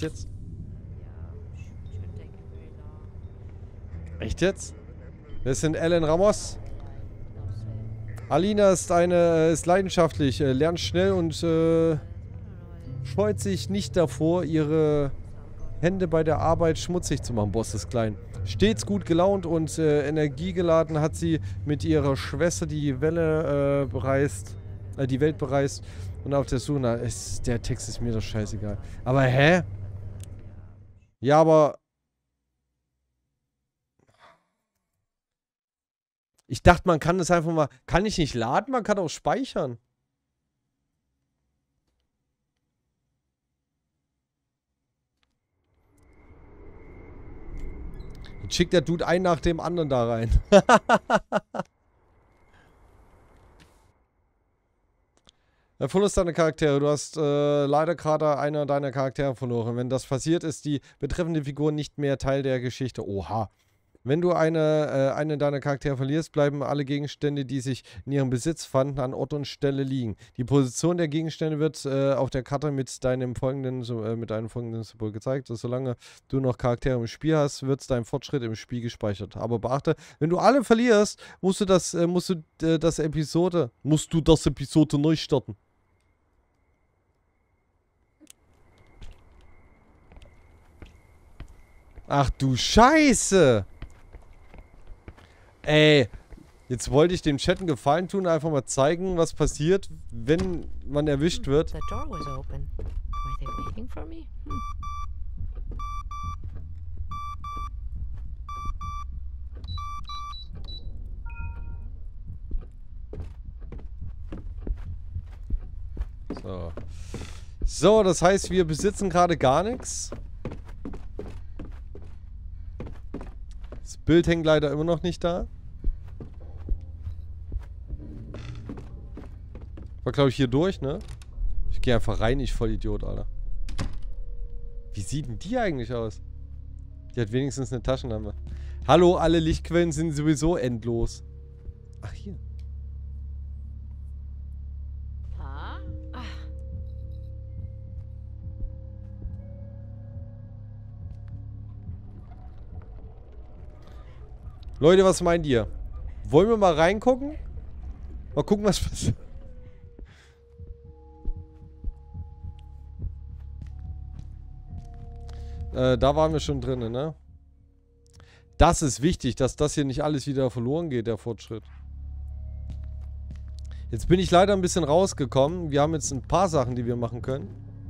jetzt? Echt jetzt? Wir sind Ellen Ramos. Alina ist leidenschaftlich, lernt schnell und scheut sich nicht davor, ihre Hände bei der Arbeit schmutzig zu machen. Boss ist klein. Stets gut gelaunt und energiegeladen hat sie mit ihrer Schwester die Welt bereist und auf der Suche nach... Der Text ist mir doch scheißegal. Aber hä? Ja, aber... Ich dachte, man kann das einfach mal... Kann ich nicht laden? Man kann auch speichern. Jetzt schickt der Dude einen nach dem anderen da rein. Verlust deiner Charaktere. Du hast leider gerade einer deiner Charaktere verloren. Wenn das passiert, ist die betreffende Figur nicht mehr Teil der Geschichte. Oha. Wenn du eine deiner Charaktere verlierst, bleiben alle Gegenstände, die sich in ihrem Besitz fanden, an Ort und Stelle liegen. Die Position der Gegenstände wird auf der Karte mit deinem folgenden Symbol gezeigt. Solange du noch Charaktere im Spiel hast, wird dein Fortschritt im Spiel gespeichert. Aber beachte, wenn du alle verlierst, musst du das Episode neu starten. Ach du Scheiße! Ey, jetzt wollte ich dem Chat einen Gefallen tun, einfach mal zeigen, was passiert, wenn man erwischt wird. The door was open. Were they waiting for me? So. So, das heißt, wir besitzen gerade gar nichts. Das Bild hängt leider immer noch nicht da. War, glaube ich, hier durch, ne? Ich gehe einfach rein, ich Vollidiot, Alter. Wie sieht denn die eigentlich aus? Die hat wenigstens eine Taschenlampe. Hallo, alle Lichtquellen sind sowieso endlos. Ach, hier. Leute, was meint ihr? Wollen wir mal reingucken? Mal gucken, was passiert. Da waren wir schon drin, ne? Das ist wichtig, dass das hier nicht alles wieder verloren geht, der Fortschritt. Jetzt bin ich leider ein bisschen rausgekommen. Wir haben jetzt ein paar Sachen, die wir machen können.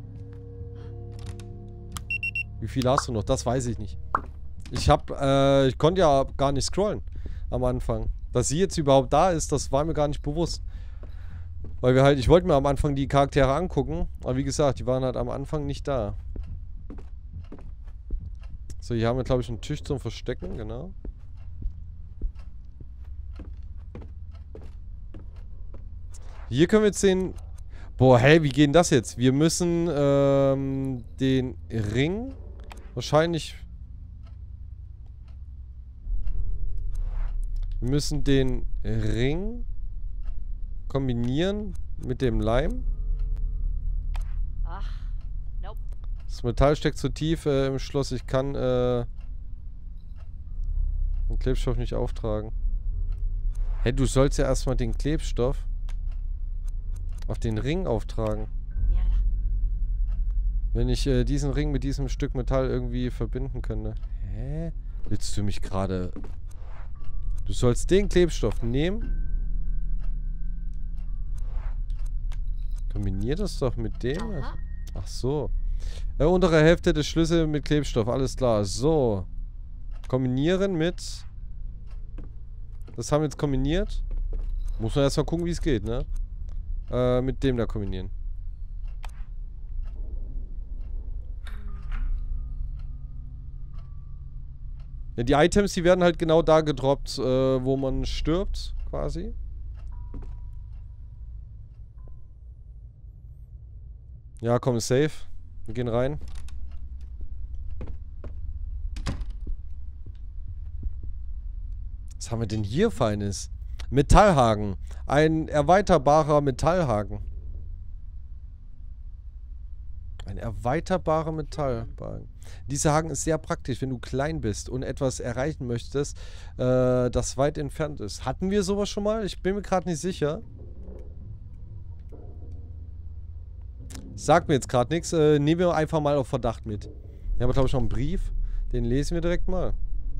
Wie viel hast du noch? Das weiß ich nicht. Ich konnte ja gar nicht scrollen am Anfang. Dass sie jetzt überhaupt da ist, das war mir gar nicht bewusst. Weil ich wollte mir am Anfang die Charaktere angucken. Aber wie gesagt, die waren halt am Anfang nicht da. So, hier haben wir, glaube ich, einen Tisch zum Verstecken, genau. Hier können wir jetzt sehen... Boah, hey, wie geht denn das jetzt? Wir müssen den Ring wahrscheinlich... Wir müssen den Ring kombinieren mit dem Leim. Nope. Das Metall steckt zu tief im Schloss. Ich kann den Klebstoff nicht auftragen. Hey, du sollst ja erstmal den Klebstoff auf den Ring auftragen. Mierda. Wenn ich diesen Ring mit diesem Stück Metall irgendwie verbinden könnte. Hä? Willst du mich gerade... Du sollst den Klebstoff nehmen. Kombinier das doch mit dem. Aha. Ach so. Untere Hälfte des Schlüssels mit Klebstoff. Alles klar. So. Kombinieren mit... Das haben wir jetzt kombiniert. Muss man erstmal gucken, wie es geht, ne? Mit dem da kombinieren. Ja, die Items, die werden halt genau da gedroppt, wo man stirbt, quasi. Ja, komm, ist safe. Wir gehen rein. Was haben wir denn hier Feines? Metallhaken. Ein erweiterbarer Metallhaken. Ein erweiterbarer Metallbalken. Dieser Haken ist sehr praktisch, wenn du klein bist und etwas erreichen möchtest, das weit entfernt ist. Hatten wir sowas schon mal? Ich bin mir gerade nicht sicher. Sagt mir jetzt gerade nichts. Nehmen wir einfach mal auf Verdacht mit. Hier haben wir, glaube ich, noch einen Brief. Den lesen wir direkt mal.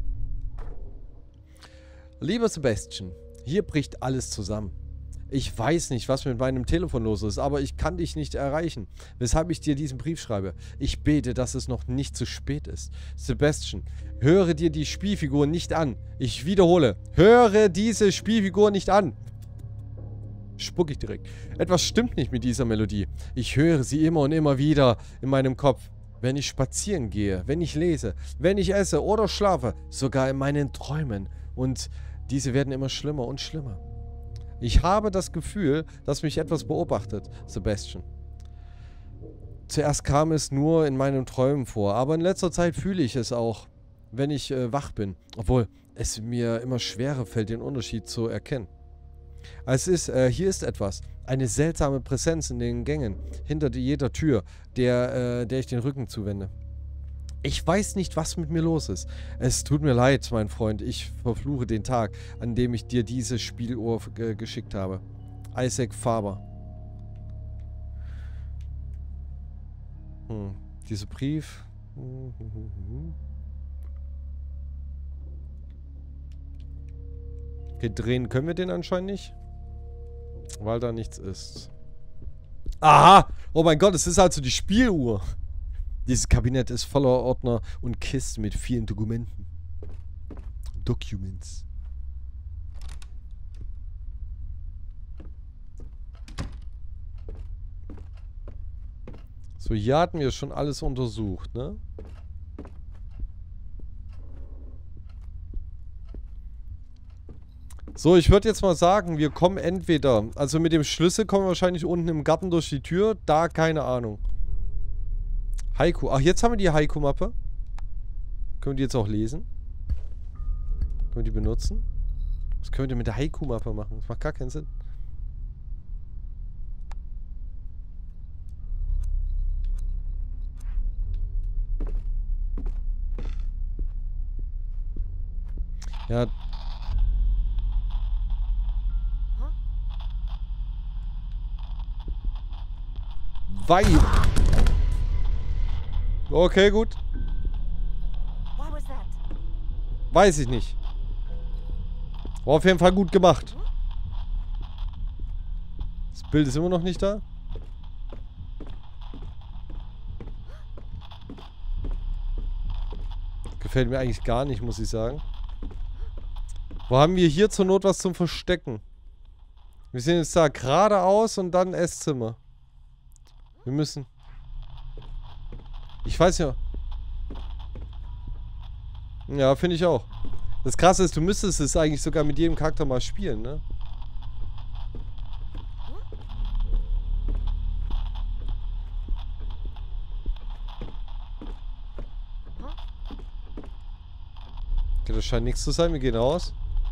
Lieber Sebastian, hier bricht alles zusammen. Ich weiß nicht, was mit meinem Telefon los ist, aber ich kann dich nicht erreichen, weshalb ich dir diesen Brief schreibe. Ich bete, dass es noch nicht zu spät ist. Sebastian, höre dir die Spielfigur nicht an. Ich wiederhole, höre diese Spielfigur nicht an. Spuck ich direkt. Etwas stimmt nicht mit dieser Melodie. Ich höre sie immer und immer wieder in meinem Kopf. Wenn ich spazieren gehe, wenn ich lese, wenn ich esse oder schlafe, sogar in meinen Träumen. Und diese werden immer schlimmer und schlimmer. Ich habe das Gefühl, dass mich etwas beobachtet, Sebastian. Zuerst kam es nur in meinen Träumen vor, aber in letzter Zeit fühle ich es auch, wenn ich wach bin. Obwohl es mir immer schwerer fällt, den Unterschied zu erkennen. Hier ist etwas. Eine seltsame Präsenz in den Gängen, hinter jeder Tür, der ich den Rücken zuwende. Ich weiß nicht, was mit mir los ist. Es tut mir leid, mein Freund. Ich verfluche den Tag, an dem ich dir diese Spieluhr geschickt habe. Isaac Faber. Dieser Brief. Okay, drehen können wir den anscheinend nicht. Weil da nichts ist. Aha! Oh mein Gott, es ist also die Spieluhr. Dieses Kabinett ist voller Ordner und Kisten mit vielen Dokumenten. Documents. So, hier hatten wir schon alles untersucht, ne? So, ich würde jetzt mal sagen, wir kommen entweder... Also mit dem Schlüssel kommen wir wahrscheinlich unten im Garten durch die Tür. Da, keine Ahnung. Haiku. Ach, jetzt haben wir die Haiku-Mappe. Können wir die jetzt auch lesen? Können wir die benutzen? Was können wir denn mit der Haiku-Mappe machen? Das macht gar keinen Sinn. Ja. Weib. Okay, gut. Weiß ich nicht. War auf jeden Fall gut gemacht. Das Bild ist immer noch nicht da. Gefällt mir eigentlich gar nicht, muss ich sagen. Wo haben wir hier zur Not was zum Verstecken? Wir sind jetzt da geradeaus und dann Esszimmer. Wir müssen... Ich weiß ja... Ja, finde ich auch. Das Krasse ist, du müsstest es eigentlich sogar mit jedem Charakter mal spielen, ne? Okay, das scheint nichts zu sein. Wir gehen raus.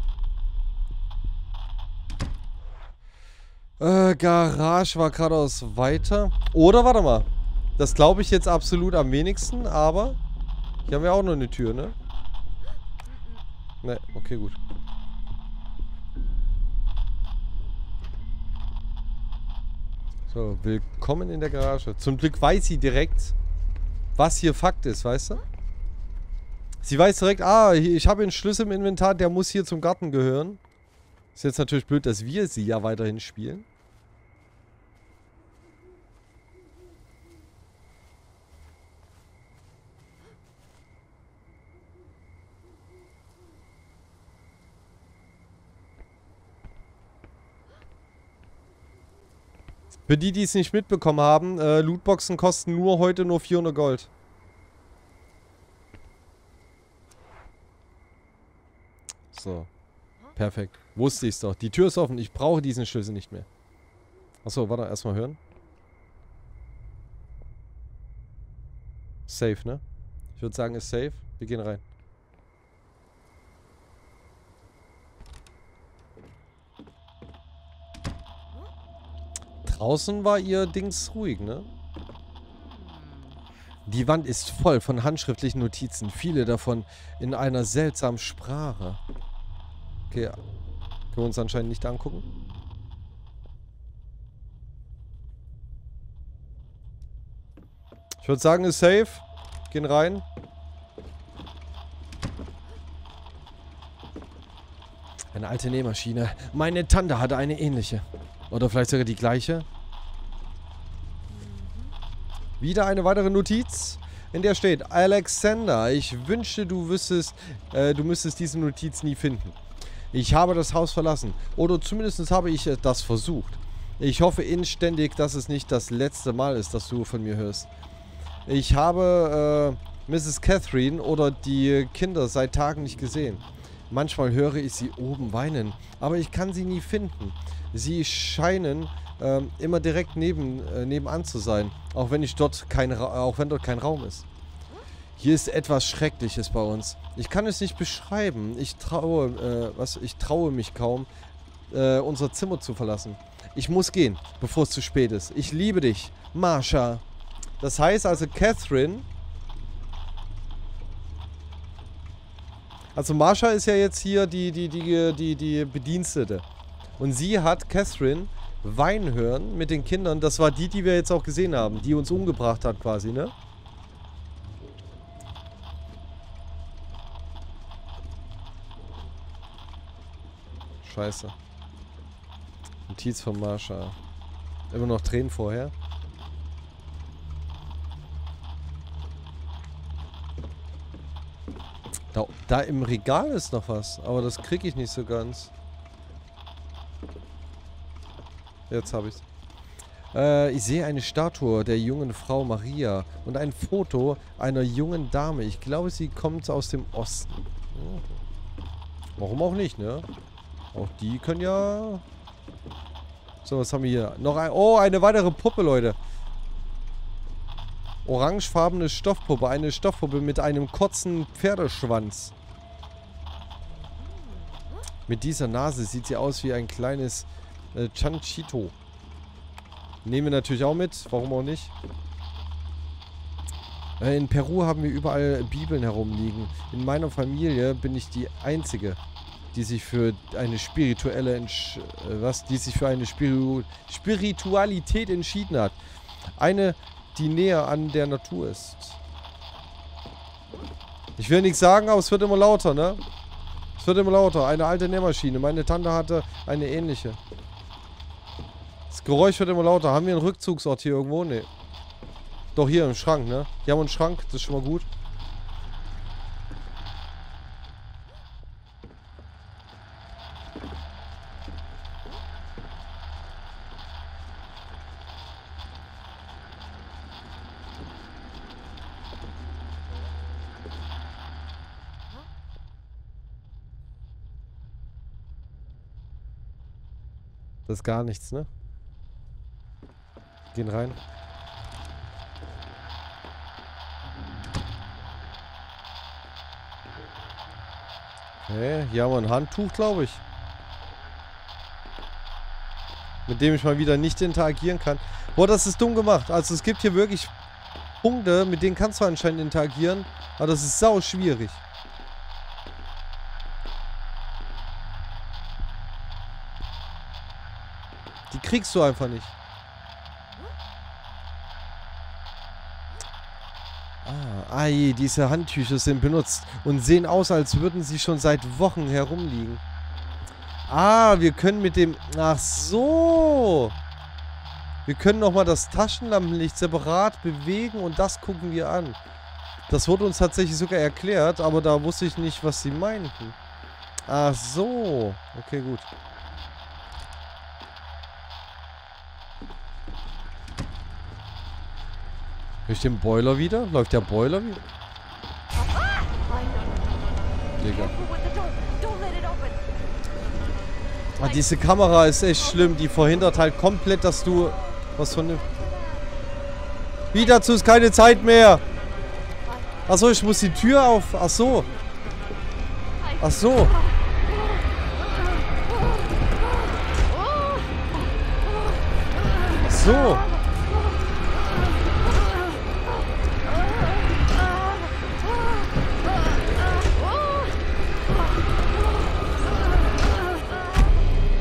Garage war geradeaus weiter. Oder, warte mal. Das glaube ich jetzt absolut am wenigsten, aber... Hier haben wir auch noch eine Tür, ne? Ne, okay, gut. So, willkommen in der Garage. Zum Glück weiß sie direkt, was hier Fakt ist, weißt du? Sie weiß direkt, ich habe einen Schlüssel im Inventar, der muss hier zum Garten gehören. Ist jetzt natürlich blöd, dass wir sie ja weiterhin spielen. Für die, die es nicht mitbekommen haben, Lootboxen kosten heute nur 400 Gold. So. Perfekt. Wusste ich's doch. Die Tür ist offen. Ich brauche diesen Schlüssel nicht mehr. Achso, warte, erstmal hören. Safe, ne? Ich würde sagen, ist safe. Wir gehen rein. Draußen war ihr Dings ruhig, ne? Die Wand ist voll von handschriftlichen Notizen. Viele davon in einer seltsamen Sprache. Okay, können wir uns anscheinend nicht angucken. Ich würde sagen, ist safe. Gehen rein. Eine alte Nähmaschine. Meine Tante hatte eine ähnliche. Oder vielleicht sogar die gleiche. Wieder eine weitere Notiz, in der steht: Alexander, ich wünschte, du müsstest diese Notiz nie finden. Ich habe das Haus verlassen. Oder zumindest habe ich das versucht. Ich hoffe inständig, dass es nicht das letzte Mal ist, dass du von mir hörst. Ich habe Mrs. Catherine oder die Kinder seit Tagen nicht gesehen. Manchmal höre ich sie oben weinen, aber ich kann sie nie finden. Sie scheinen immer direkt nebenan zu sein, auch wenn dort kein Raum ist. Hier ist etwas Schreckliches bei uns. Ich kann es nicht beschreiben. Ich traue mich kaum, unser Zimmer zu verlassen. Ich muss gehen, bevor es zu spät ist. Ich liebe dich, Marsha. Das heißt also Catherine. Also Marsha ist ja jetzt hier die Bedienstete. Und sie hat Catherine weinen hören mit den Kindern. Das war die wir jetzt auch gesehen haben, die uns umgebracht hat quasi, ne? Scheiße. Notiz von Marsha. Immer noch Tränen vorher. Da im Regal ist noch was, aber das kriege ich nicht so ganz. Jetzt habe ich's. Ich sehe eine Statue der jungen Frau Maria und ein Foto einer jungen Dame. Ich glaube, sie kommt aus dem Osten. Warum auch nicht, ne? Auch die können ja... So, was haben wir hier? Noch ein... Oh, eine weitere Puppe, Leute. Orangefarbene Stoffpuppe. Eine Stoffpuppe mit einem kurzen Pferdeschwanz. Mit dieser Nase sieht sie aus wie ein kleines Chanchito. Nehmen wir natürlich auch mit. Warum auch nicht? In Peru haben wir überall Bibeln herumliegen. In meiner Familie bin ich die Einzige, die sich für eine Spiritualität entschieden hat. Eine, die näher an der Natur ist. Ich will nichts sagen, aber es wird immer lauter, ne? Es wird immer lauter. Eine alte Nähmaschine. Meine Tante hatte eine ähnliche. Das Geräusch wird immer lauter. Haben wir einen Rückzugsort hier irgendwo? Nee. Doch, hier im Schrank, ne? Hier haben wir einen Schrank. Das ist schon mal gut. Das ist gar nichts, ne? Gehen rein. Okay, hier haben wir ein Handtuch, glaube ich. Mit dem ich mal wieder nicht interagieren kann. Boah, das ist dumm gemacht. Also es gibt hier wirklich Punkte, mit denen kannst du anscheinend interagieren. Aber das ist sau schwierig. Die kriegst du einfach nicht. Diese Handtücher sind benutzt und sehen aus, als würden sie schon seit Wochen herumliegen. Wir können mit dem... Ach so. Wir können nochmal das Taschenlampenlicht separat bewegen und das gucken wir an. Das wurde uns tatsächlich sogar erklärt, aber da wusste ich nicht, was sie meinten. Ach so. Okay, gut. Durch den Boiler wieder? Läuft der Boiler wieder? Digga. Diese Kamera ist echt schlimm. Die verhindert halt komplett, dass du was von dem... Wie, dazu ist keine Zeit mehr. Achso, ich muss die Tür auf... Achso. Achso. So.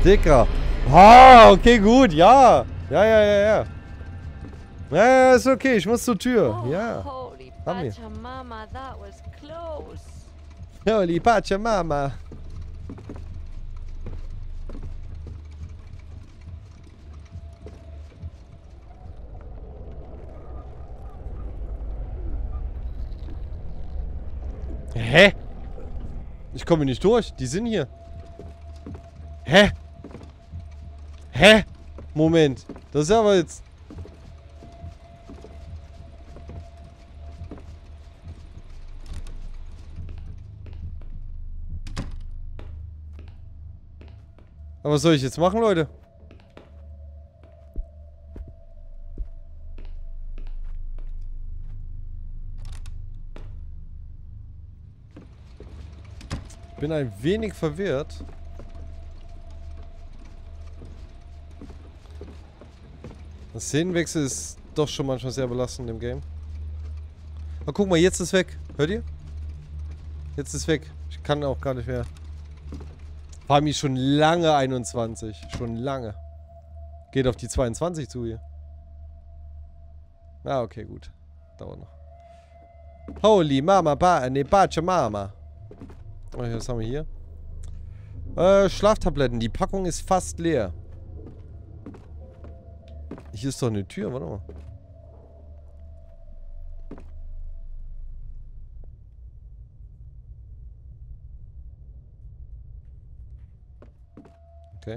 Dicker. Ah, okay, gut, ja. Ja, ja, ist okay, ich muss zur Tür. Ja. Holy Haben wir. Pachamama, that was close. Holy Pachamama. Hä? Ich komme nicht durch. Die sind hier. Hä? Hä? Moment. Das ist aber jetzt... Aber was soll ich jetzt machen, Leute? Ich bin ein wenig verwirrt. Der Szenenwechsel ist doch schon manchmal sehr belastend im Game. Aber guck mal, jetzt ist weg. Hört ihr? Jetzt ist weg. Ich kann auch gar nicht mehr. War mir schon lange 21. Schon lange. Geht auf die 22 zu hier. Ah, okay, gut. Dauert noch. Holy Mama, Mama. Oh, was haben wir hier? Schlaftabletten. Die Packung ist fast leer. Hier ist doch eine Tür, warte mal. Okay.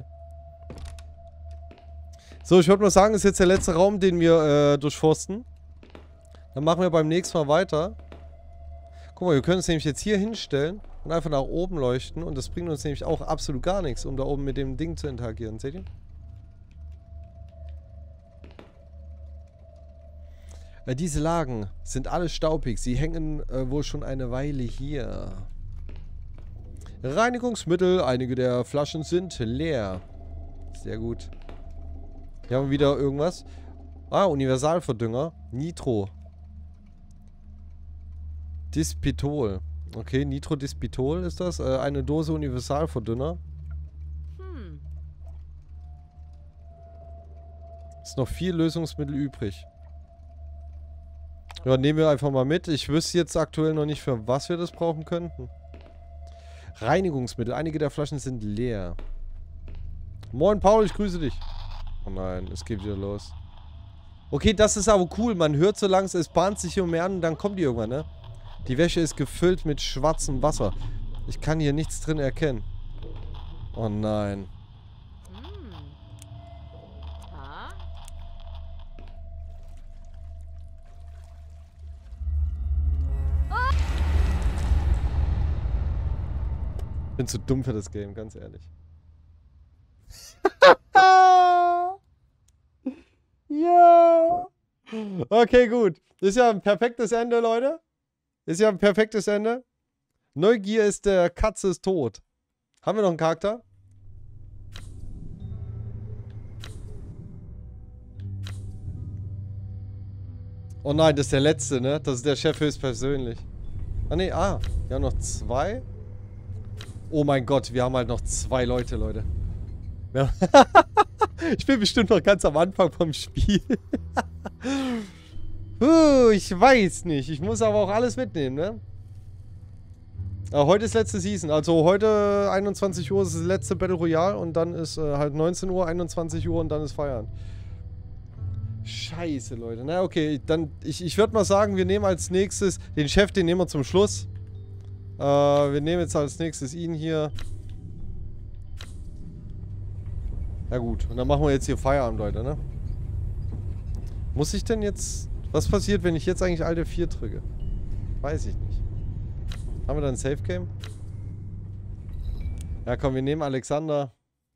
So, ich würde mal sagen, das ist jetzt der letzte Raum, den wir durchforsten. Dann machen wir beim nächsten Mal weiter. Guck mal, wir können uns nämlich jetzt hier hinstellen und einfach nach oben leuchten. Und das bringt uns nämlich auch absolut gar nichts, um da oben mit dem Ding zu interagieren. Seht ihr? Diese Lagen sind alle staubig. Sie hängen wohl schon eine Weile hier. Reinigungsmittel. Einige der Flaschen sind leer. Sehr gut. Hier haben wir wieder irgendwas. Ah, Universalverdünger. Nitro. Dispitol. Okay, Nitrodispitol ist das. Eine Dose Universalverdünner. Ist noch viel Lösungsmittel übrig. Ja, nehmen wir einfach mal mit. Ich wüsste jetzt aktuell noch nicht, für was wir das brauchen könnten. Reinigungsmittel. Einige der Flaschen sind leer. Moin, Paul, ich grüße dich. Oh nein, es geht wieder los. Okay, das ist aber cool. Man hört so langsam, es bahnt sich hier um mehr an und dann kommt die irgendwann, ne? Die Wäsche ist gefüllt mit schwarzem Wasser. Ich kann hier nichts drin erkennen. Oh nein. Ich bin zu dumm für das Game, ganz ehrlich. Ja. Okay, gut. Ist ja ein perfektes Ende, Leute. Ist ja ein perfektes Ende. Neugier ist der Katze ist tot. Haben wir noch einen Charakter? Oh nein, das ist der letzte, ne? Das ist der Chef höchstpersönlich. Ah ne, wir haben noch 2. Oh mein Gott, wir haben halt noch 2 Leute, Leute. Ja. Ich bin bestimmt noch ganz am Anfang vom Spiel. Ich weiß nicht. Ich muss aber auch alles mitnehmen, ne? Aber heute ist letzte Season. Also heute 21 Uhr ist das letzte Battle Royale und dann ist halt 19 Uhr, 21 Uhr und dann ist Feiern. Scheiße, Leute. Na okay, dann ich würde mal sagen, wir nehmen als nächstes den Chef, den nehmen wir zum Schluss. Wir nehmen jetzt als nächstes ihn hier. Ja gut, und dann machen wir jetzt hier Feierabend, Leute, ne? Muss ich denn jetzt... Was passiert, wenn ich jetzt eigentlich Alt F4 drücke? Weiß ich nicht. Haben wir dann ein Safe Game? Ja komm, wir nehmen Alexander.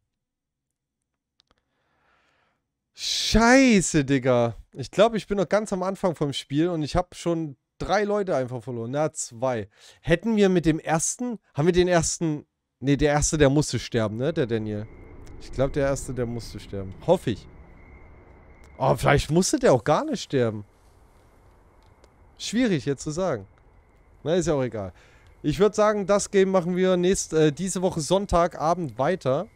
Scheiße, Digga. Ich glaube, ich bin noch ganz am Anfang vom Spiel und ich habe schon 3 Leute einfach verloren. Na, 2. Hätten wir mit dem ersten... Haben wir den ersten... Ne, der erste, der musste sterben, ne? Der Daniel. Ich glaube, der erste, der musste sterben. Hoffe ich. Oh, vielleicht musste der auch gar nicht sterben. Schwierig jetzt zu sagen. Na, ist ja auch egal. Ich würde sagen, das Game machen wir diese Woche Sonntagabend weiter.